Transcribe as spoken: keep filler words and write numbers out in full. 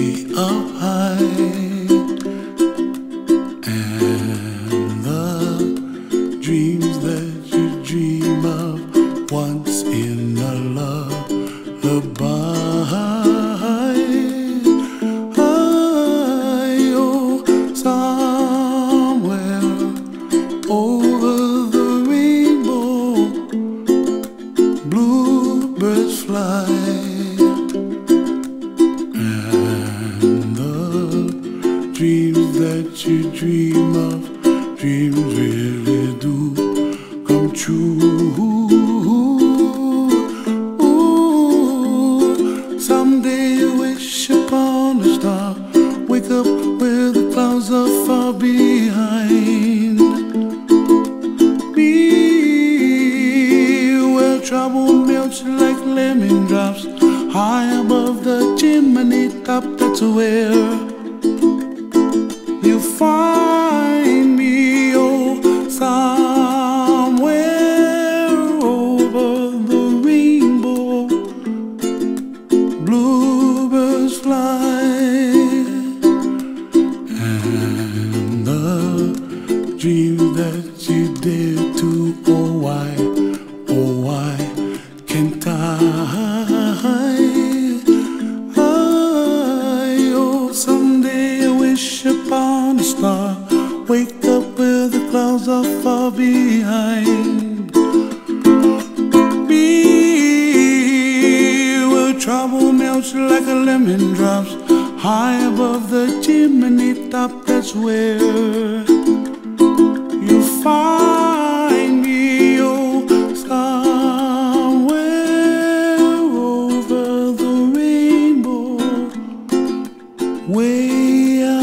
up high, and the dreams that you dream of once in a lullaby. Bluebirds fly, and the dreams that you dream of, dreams really do come true. Ooh, someday you wish upon a star, wake up where the clouds are far behind. Trouble melts like lemon drops high above the chimney top. That's where you find me, oh, somewhere over the rainbow. Bluebirds fly, and the dreams that you dare to, oh why, oh why can't I? I, oh, someday I wish upon a star, wake up where the clouds are far behind. Be where trouble melts like a lemon drops high above the chimney top. That's where you find me, oh, way